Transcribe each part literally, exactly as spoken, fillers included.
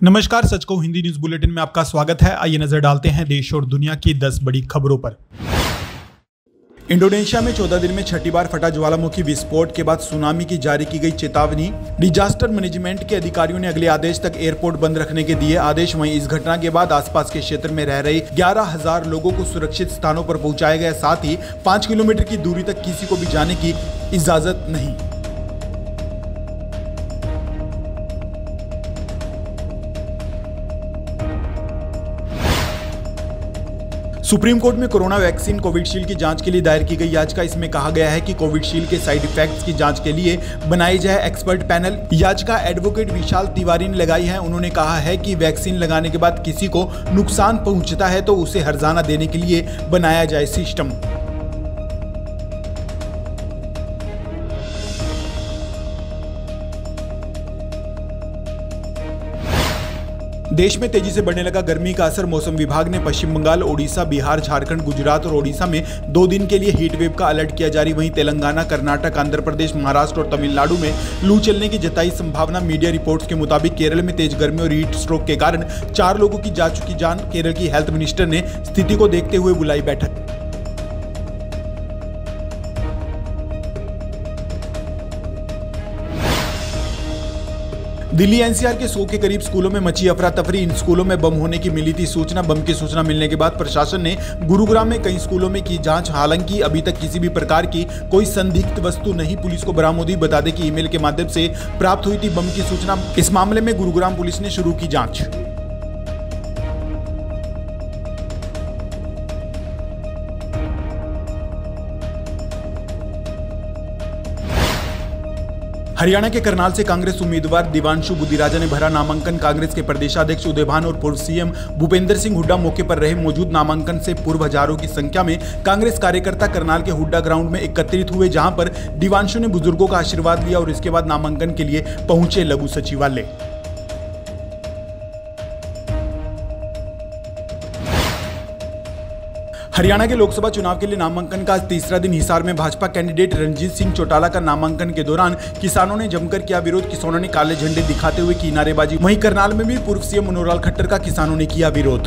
नमस्कार, सच को Hindi news bulletin में आपका स्वागत है। आइए नजर डालते हैं देश और दुनिया की दस बड़ी खबरों पर। इंडोनेशिया में चौदह दिन में छठी बार फटा ज्वालामुखी विस्फोट के बाद सुनामी की जारी की गई चेतावनी। डिजास्टर मैनेजमेंट के अधिकारियों ने अगले आदेश तक एयरपोर्ट बंद रखने के दिए आदेश। वहीं इस घटना के बाद आसपास के क्षेत्र में रह रहे ग्यारह हजार लोगों को सुरक्षित स्थानों पर पहुंचाया गया। साथ ही पांच किलोमीटर की दूरी तक किसी को भी जाने की इजाजत नहीं। सुप्रीम कोर्ट में कोरोना वैक्सीन कोविशील्ड की जांच के लिए दायर की गई याचिका। इसमें कहा गया है कि कोविशील्ड के साइड इफेक्ट्स की जांच के लिए बनाई जाए एक्सपर्ट पैनल। याचिका एडवोकेट विशाल तिवारी ने लगाई है। उन्होंने कहा है कि वैक्सीन लगाने के बाद किसी को नुकसान पहुंचता है तो उसे हर्जाना देने के लिए बनाया जाए सिस्टम। देश में तेजी से बढ़ने लगा गर्मी का असर। मौसम विभाग ने पश्चिम बंगाल, ओडिशा, बिहार, झारखंड, गुजरात और ओडिशा में दो दिन के लिए हीट वेव का अलर्ट किया जारी। वहीं तेलंगाना, कर्नाटक, आंध्र प्रदेश, महाराष्ट्र और तमिलनाडु में लू चलने की जताई संभावना। मीडिया रिपोर्ट्स के मुताबिक केरल में तेज गर्मी और हीट स्ट्रोक के कारण चार लोगों की जा चुकी जान। केरल की हेल्थ मिनिस्टर ने स्थिति को देखते हुए बुलाई बैठक। दिल्ली एनसीआर के सौ के करीब स्कूलों में मची अफरा तफरी। इन स्कूलों में बम होने की मिली थी सूचना। बम की सूचना मिलने के बाद प्रशासन ने गुरुग्राम में कई स्कूलों में की जांच। हालांकि अभी तक किसी भी प्रकार की कोई संदिग्ध वस्तु नहीं पुलिस को बरामद हुई। बता दें कि ईमेल के माध्यम से प्राप्त हुई थी बम की सूचना। इस मामले में गुरुग्राम पुलिस ने शुरू की जांच। हरियाणा के करनाल से कांग्रेस उम्मीदवार दिवांशु बुद्धिराजा ने भरा नामांकन। कांग्रेस के प्रदेशाध्यक्ष उदय भान और पूर्व सीएम भूपेंद्र सिंह हुड्डा मौके पर रहे। मौजूद नामांकन से पूर्व हजारों की संख्या में कांग्रेस कार्यकर्ता करनाल के हुड्डा ग्राउंड में एकत्रित हुए, जहां पर दिवांशु ने बुजुर्गों का आशीर्वाद लिया और इसके बाद नामांकन के लिए पहुंचे लघु सचिवालय। हरियाणा के लोकसभा चुनाव के लिए नामांकन का तीसरा दिन हिसार में भाजपा कैंडिडेट रणजीत सिंह चौटाला का नामांकन के दौरान किसानों ने जमकर किया विरोध। किसानों ने काले झंडे दिखाते हुए की नारेबाजी। वहीं करनाल में भी पूर्व सीएम मनोहर खट्टर का किसानों ने किया विरोध।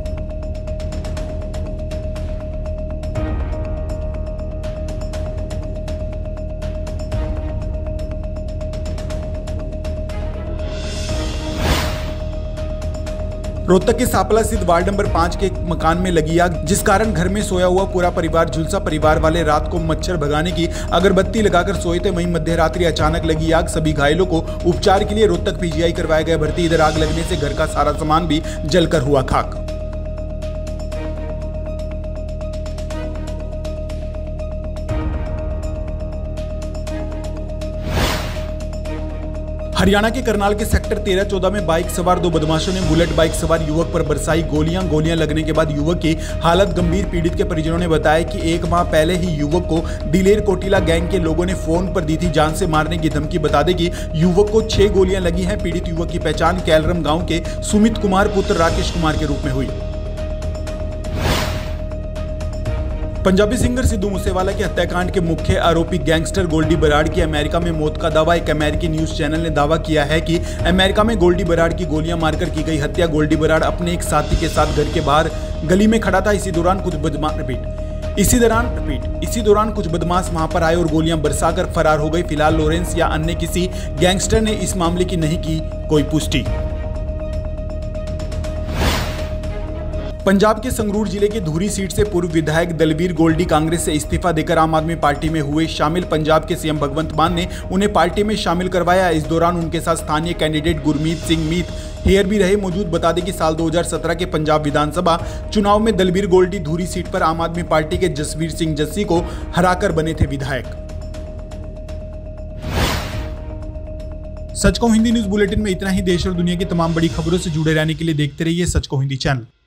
रोहतक के सापला स्थित वार्ड नंबर पांच के मकान में लगी आग, जिस कारण घर में सोया हुआ पूरा परिवार झुलसा। परिवार वाले रात को मच्छर भगाने की अगरबत्ती लगाकर सोए थे। वहीं मध्य रात्रि अचानक लगी आग। सभी घायलों को उपचार के लिए रोहतक पीजीआई करवाया गया भर्ती। इधर आग लगने से घर का सारा सामान भी जलकर हुआ खाक। हरियाणा के करनाल के सेक्टर तेरह चौदह में बाइक सवार दो बदमाशों ने बुलेट बाइक सवार युवक पर बरसाई गोलियां। गोलियां लगने के बाद युवक की हालत गंभीर। पीड़ित के परिजनों ने बताया कि एक माह पहले ही युवक को दिलेर कोटिला गैंग के लोगों ने फोन पर दी थी जान से मारने की धमकी। बता दें कि युवक को छह गोलियां लगी हैं। पीड़ित युवक की पहचान कैलरम गांव के सुमित कुमार पुत्र राकेश कुमार के रूप में हुई। पंजाबी सिंगर सिद्धू मूसेवाला के हत्याकांड के मुख्य आरोपी गैंगस्टर गोल्डी बराड़ की अमेरिका में मौत का दावा। एक अमेरिकी न्यूज चैनल ने दावा किया है कि अमेरिका में गोल्डी बराड़ की गोलियां मारकर की गई हत्या। गोल्डी बराड़ अपने एक साथी के साथ घर के बाहर गली में खड़ा था। इसी दौरान कुछ बदमाश रिपीट इसी दौरान रिपीट इसी दौरान कुछ बदमाश वहां पर आए और गोलियां बरसाकर फरार हो गए। फिलहाल लॉरेंस या अन्य किसी गैंगस्टर ने इस मामले की नहीं की कोई पुष्टि। पंजाब के संगरूर जिले के धूरी सीट से पूर्व विधायक दलवीर गोल्डी कांग्रेस से इस्तीफा देकर आम आदमी पार्टी में हुए शामिल। पंजाब के सीएम भगवंत मान ने उन्हें पार्टी में शामिल करवाया। इस दौरान उनके साथ स्थानीय कैंडिडेट गुरमीत सिंह मीत हेयर भी रहे मौजूद। बता दें कि साल दो हज़ार सत्रह के पंजाब विधानसभा चुनाव में दलवीर गोल्डी धूरी सीट पर आम आदमी पार्टी के जसवीर सिंह जस्सी को हराकर बने थे विधायक। सच को हिंदी न्यूज बुलेटिन में इतना ही। देश और दुनिया की तमाम बड़ी खबरों से जुड़े रहने के लिए देखते रहिए सच को हिंदी चैनल।